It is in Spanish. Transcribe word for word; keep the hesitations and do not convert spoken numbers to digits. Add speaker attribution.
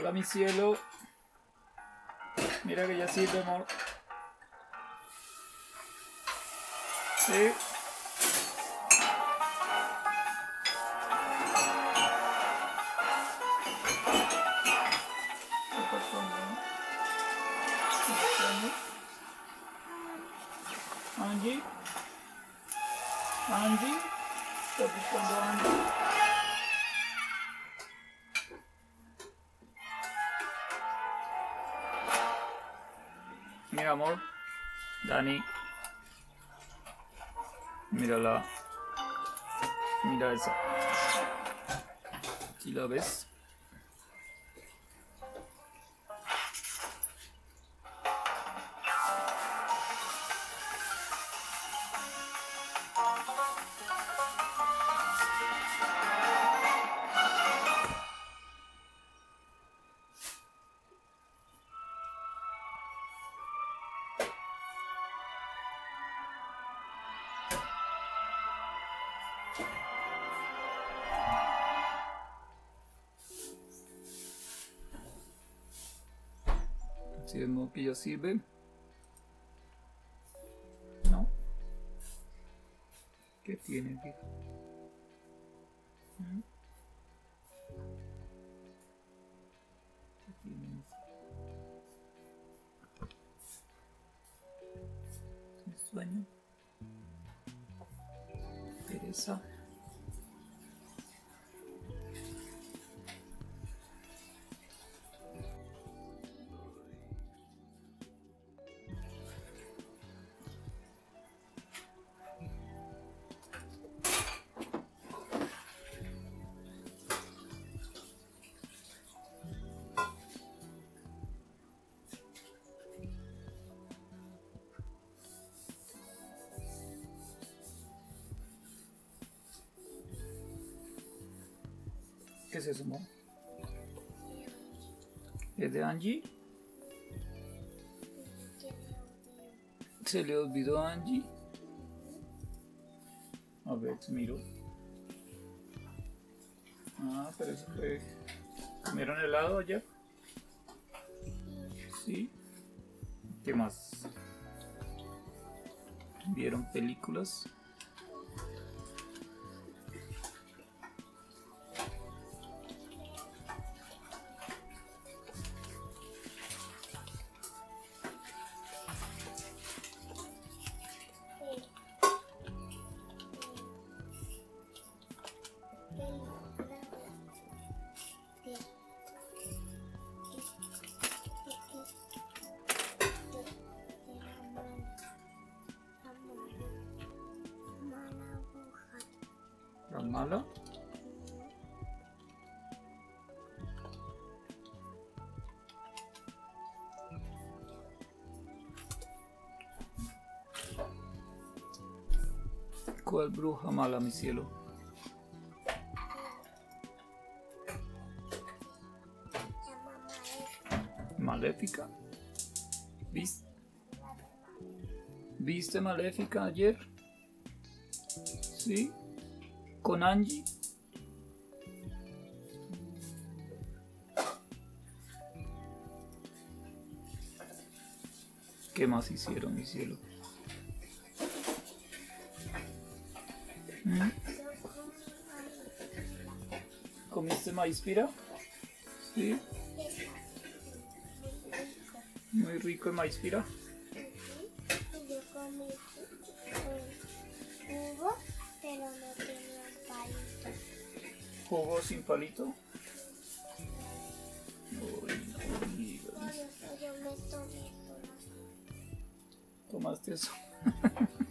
Speaker 1: Hola, mi cielo. Mira que ya sirve, amor. Sí. Angie. Angie. ¿Estás buscando a Angie? Mira, amor. Dani. Mírala. Mira esa. ¿Sí la ves? Si vemos que ya sirve. No. ¿Qué tiene, hija? ¿Mm? ¿Qué tienes? ¿Tienes sueño? ¿Pereza? ¿Qué es eso, amor? ¿Es de Angie? ¿Se le olvidó a Angie? A ver, te miro. Ah, pero eso fue... ¿Comieron helado ayer? Sí. ¿Qué más? ¿Vieron películas? ¿La mala? ¿Cuál bruja mala, mi cielo? ¿Maléfica? ¿Viste? ¿Viste Maléfica ayer? ¿Sí? ¿Con Angie? ¿Qué más hicieron, mi cielo? ¿Mm? ¿Comiste maíz pira? Sí. Muy rico el maíz pira.
Speaker 2: Yo comí un jugo, pero no tenía un palito.
Speaker 1: ¿Jugo sin palito? Uy, no digas.
Speaker 2: Por eso yo me tomé todo.
Speaker 1: ¿Tomaste eso?